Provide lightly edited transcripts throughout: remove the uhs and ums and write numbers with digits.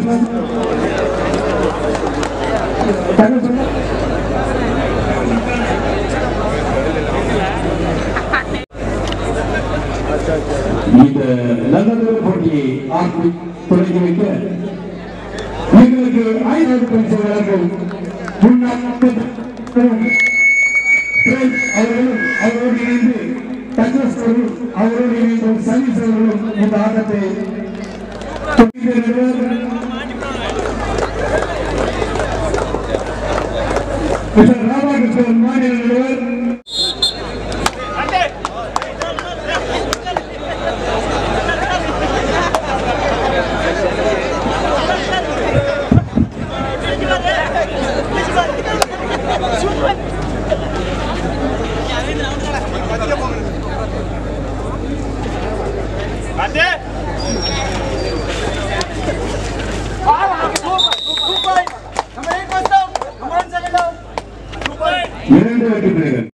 இந்த நல்லதொரு போட்டியை தொடங்கி வைக்க எங்களுக்கு 500 பரிசு வழங்கும் அவரோடு இணைந்து அவரோடு இணைந்து சர்வீஸ் அவர்களும் இந்த ஆட்டத்தை ராதாகிருஷ்ணன் மாநில நடுவர் இரண்டு வெற்றி புள்ளிகள்.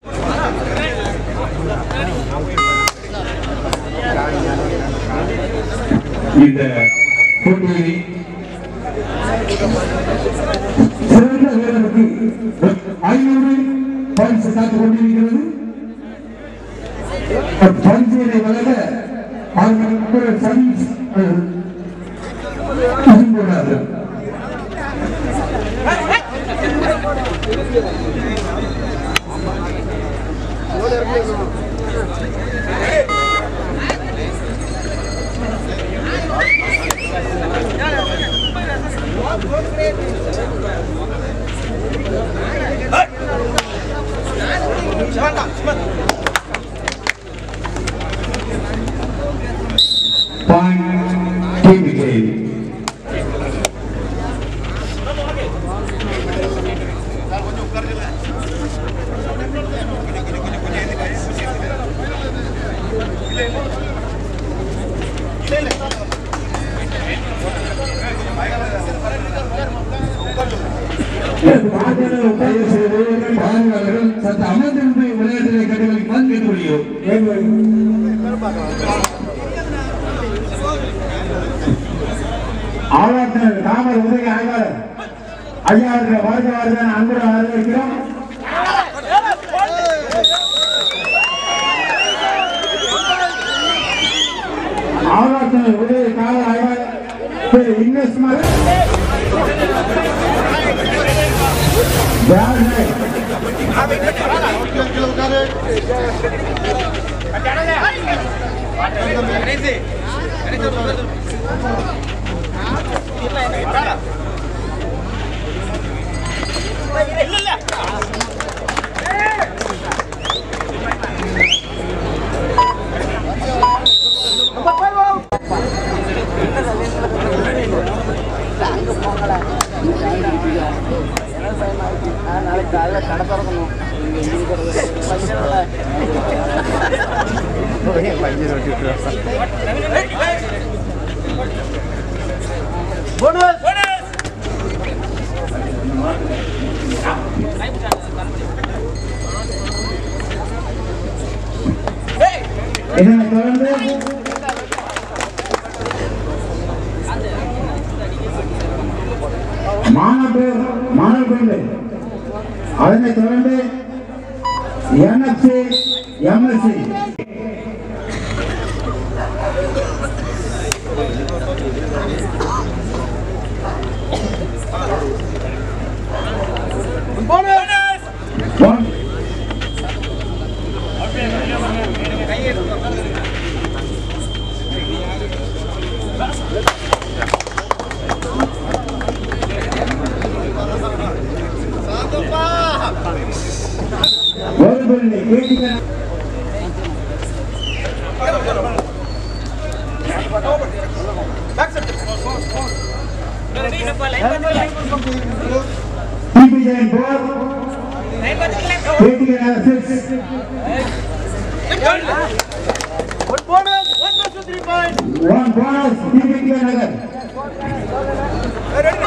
இந்த போட்டியை சிறந்த வீரருக்கு 500 பரிசு காத்துக் கொண்டிருக்கிறது. பரிசுகளை வழங்க அவர்கள் சர்வீஸ் போனார்கள். Point KTK. சற்று அமர்ந்திருந்து விளையாட்டுகளை கண்டுகளிக்குமாறு கேட்டுக்கொள்கிறோம். ஆளாளர் தாமரை உதவி ஆய்வாளர் ஐயா வருக அன்புடன் வரவேற்கிறோம். ஆளாளர் உதவி காவல் ஆய்வாளர் இன்வெஸ்ட்மெண்ட் நாளைக்கு காலையில் கடை திறக்கணும். இதனை தொடர்ந்து மாணவர்கள் அதனைத் தொடர்ந்து NFC MSc Jain 4 KTK 6 one bonus 1+3 points one bonus KTK Nagar ready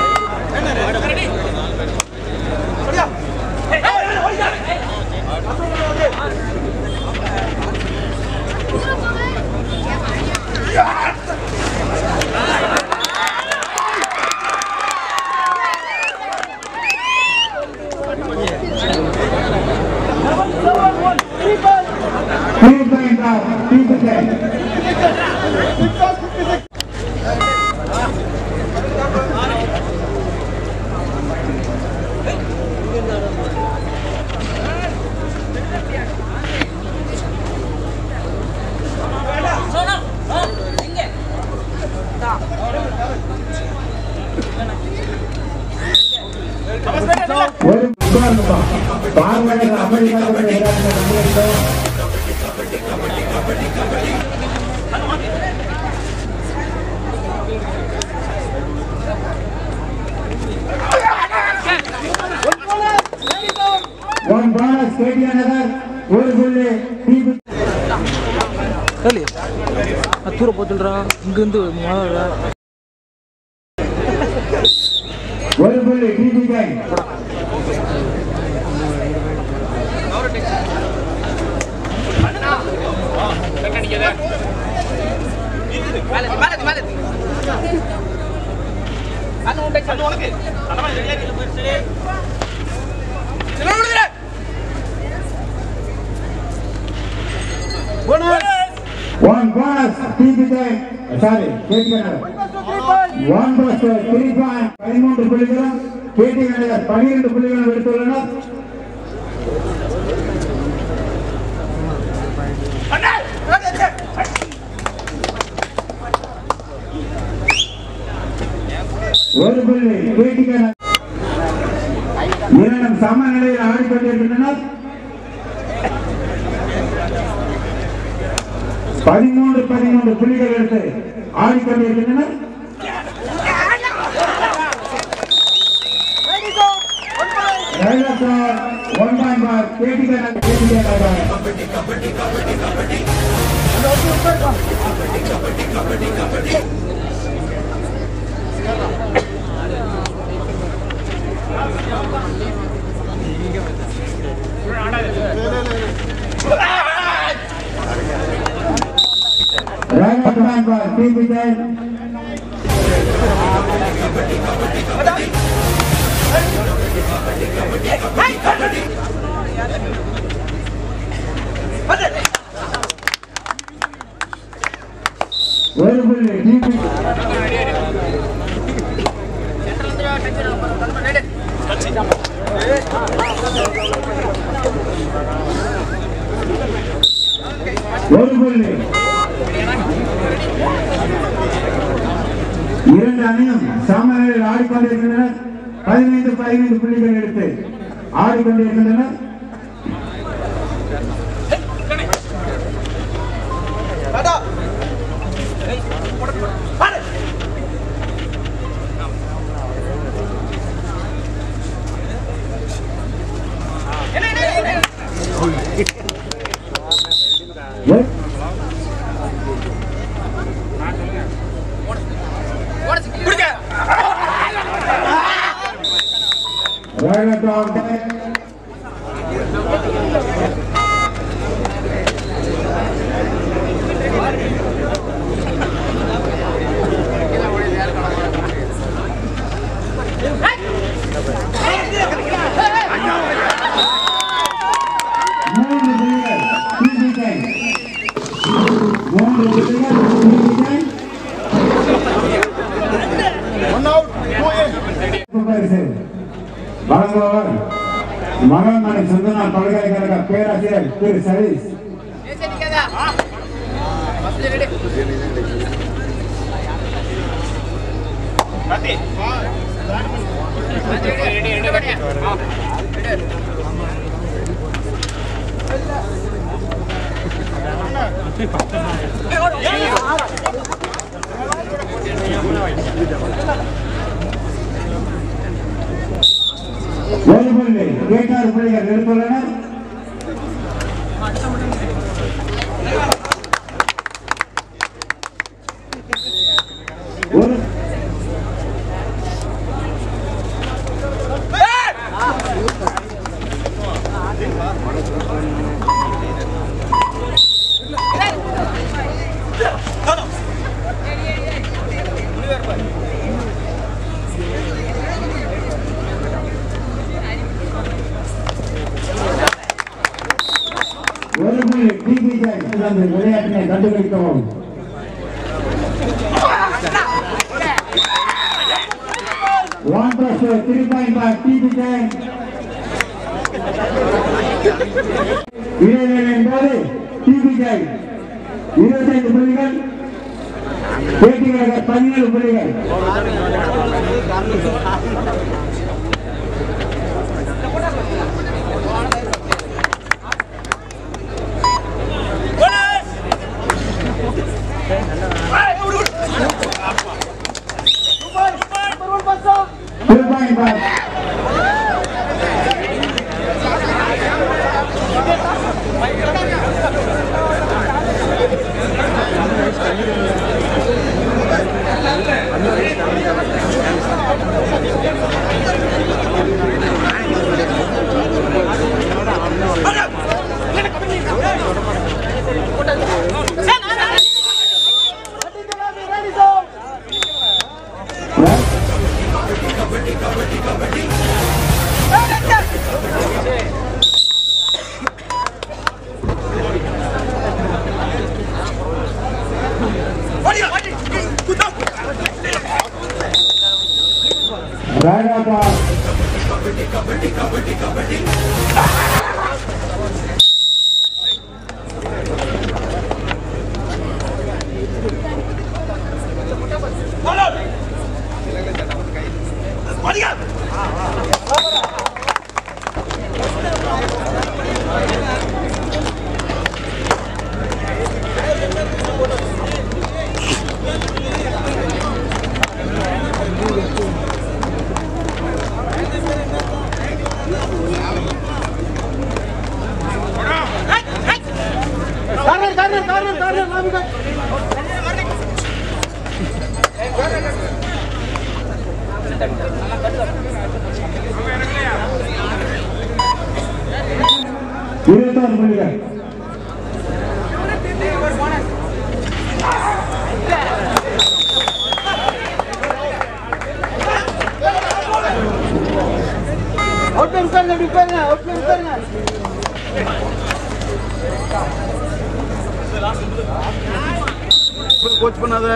3 points of KTK. One bonus, KTK another. One bully. Kali, atur botol ra, gundu malah. One bully, KTK. One bonus, KTK. Sorry, KTK. One bonus, 3 points. 13 புள்ளிகள் KTK 12 புள்ளிகள் எடுத்துள்ளனர். ஒரு புள்ளி KTK இரண்டும் சம நிலையில் ஆடிக்கொண்டிருக்கின்றனர். 13 புள்ளிகள் எடுத்து ஆடிக்கொண்டிருக்கின்றனர். One point for KTK. Right point for KTK. ஒரு புள்ளி இரண்டு அணியும் சமநிலையில் ஆடிக்கொண்டிருக்கின்றனர். 15 புள்ளிகள் எடுத்து ஆடிக்கொண்டிருக்கின்றனர். மகாமணி சுந்தரா பல்கலைக்கழக பேராசிரியர் திரு சதீஷ். ஒரு புள்ளி 16 புள்ளிகள் எடுத்துள்ளனர். விளையாட்டினை கண்டுபிடிக்கவும். One plus 3 point by KTK. இடைவேளையின் போது KTK 25 புள்ளிகள், KTK 17 புள்ளிகள். கோச் பண்ணாத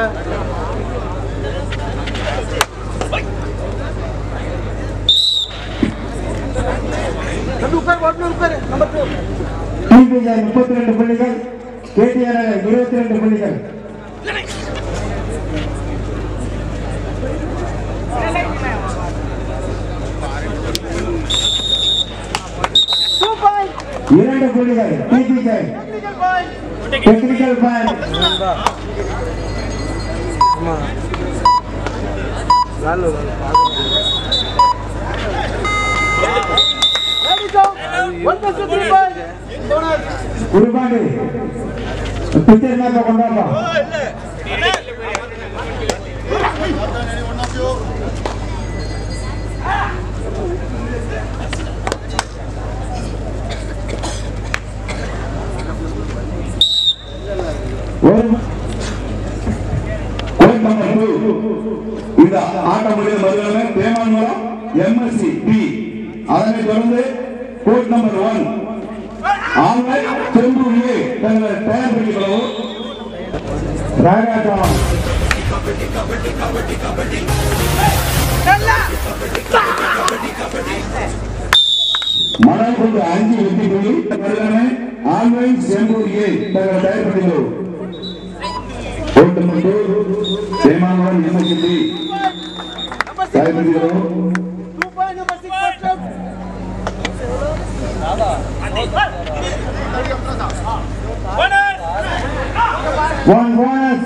நம்பர் 32 புள்ளிகள், KTK 22 புள்ளிகள். இரண்டு புள்ளிகள் KTK. Technical point. Gurupandi picture match கொண்டாப்பா. இந்த ஆட்டமுடைய மறுநாள் தேமான்மலம் MSC B. அதனை தொடர்ந்து கோட் நம்பர் 1 ஆன்லைன் செம்பூரியே தங்களை தயார் பண்ணிக்கொள்ளவும். மணல் கொண்டு 5 வெற்றி புள்ளி ஆன்லைன் செம்பூரியே தங்களை தயார் பண்ணிக்கொள்ளவும். கோட் நம்பர் 2 தேமான்மலம் MSC B தயார் பண்ணிக்கொள்ளவும். 1 bonus.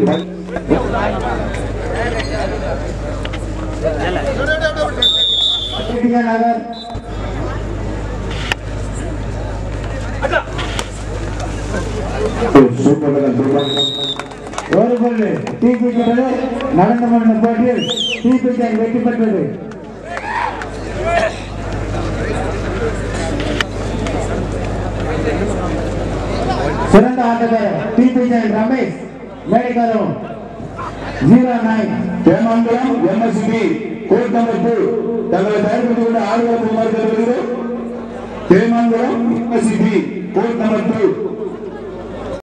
ஒரு பொருள் தீப்பிடிக்கிறது நடந்து கொண்ட போட்டியில் தீப்பிடிக்க வெற்றி பெற்றது. சிறந்த ஆட்டக்காரர் தீப்பிடிக்க ரமேஷ் மேடைக்காரர் 09 தேமங்கலம் எம்எஸ்பி கோட் நம்பர் 2 தங்களை தயாரித்துக் கொண்டு ஆடுகளம் தேமங்கலம் எம்எஸ்பி கோட் நம்பர் 2